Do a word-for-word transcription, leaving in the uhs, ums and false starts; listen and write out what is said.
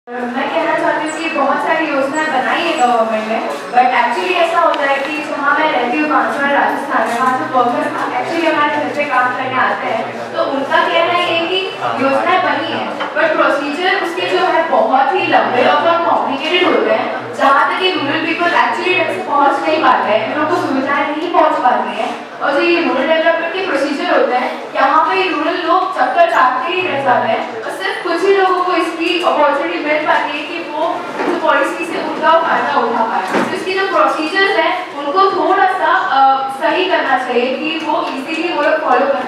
मैं कहना चाहती हूँ कि बहुत सारी योजनाएं बनाई है गवर्नमेंट ने, बट एक्चुअली ऐसा होता है कि जहाँ मैं रहती हूँ बांसवाड़ा राजस्थान में, वहाँ जो वर्कर्स एक्चुअली हमारे घर पे काम करने आते हैं, तो उनका कहना ये है कि योजनाएं बनी है बट प्रोसीजर उसके जो है बहुत ही लंबे और बहुत कॉम्प्लिकेटेड होते हैं, जहाँ तक कि रूरल पीपल एक्चुअली ढंग से पहुँच नहीं पाते हैं, लोगों को सुविधाएं नहीं पहुँच पाती हैं। और जो ये रूरल डेवलपमेंट के प्रोसीजर होते हैं, यहाँ पे रूरल लोग चक्कर काटते ही रह जाते हैं और सिर्फ कुछ ही लोगों को इसकी अपॉर्चुनिटी मिल पाती है कि वो जो पॉलिसी से उनका फायदा उठा पाए। तो इसकी जो प्रोसीजर्स हैं उनको थोड़ा सा आ, सही करना चाहिए कि वो इजीली वो लोग फॉलो कर